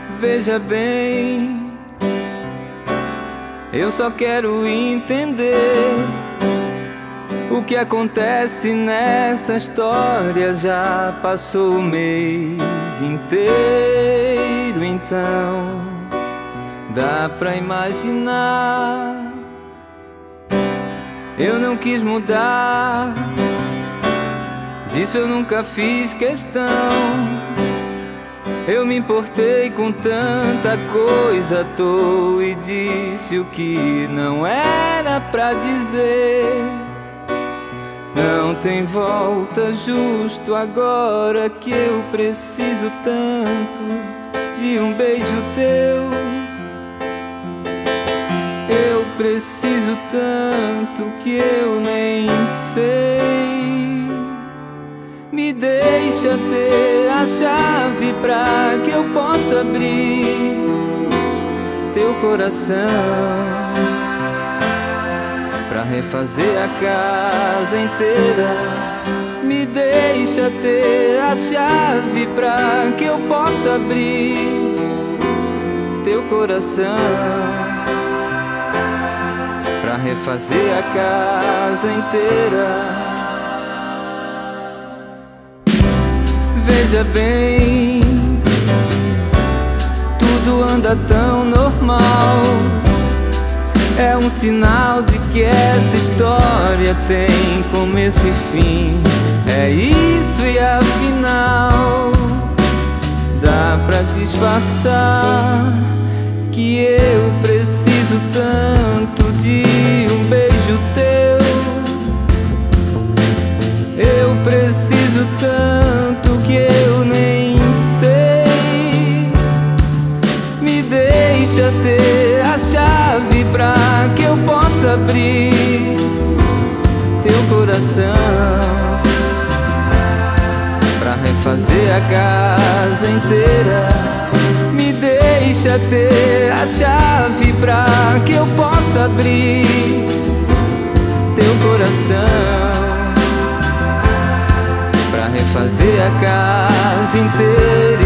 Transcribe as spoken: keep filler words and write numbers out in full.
Veja bem, eu só quero entender o que acontece nessa história. Já passou o mês inteiro, então dá pra imaginar. Eu não quis mudar, disso eu nunca fiz questão. Eu me importei com tanta coisa à toa e disse o que não era pra dizer. Não tem volta, justo agora que eu preciso tanto de um beijo teu. Eu preciso tanto que eu nem sei. Me deixa ter a chave pra que eu possa abrir teu coração, pra refazer a casa inteira. Me deixa ter a chave pra que eu possa abrir teu coração, pra refazer a casa inteira. Veja bem, tudo anda tão normal. É um sinal de que essa história tem começo e fim. É isso e afinal dá pra disfarçar que eu preciso tanto de um beijo teu. Eu preciso tanto que eu nem sei. Me deixa ter a chave pra que eu possa abrir teu coração, pra refazer a casa inteira. Me deixa ter a chave pra que eu possa abrir teu coração, pra refazer a casa inteira.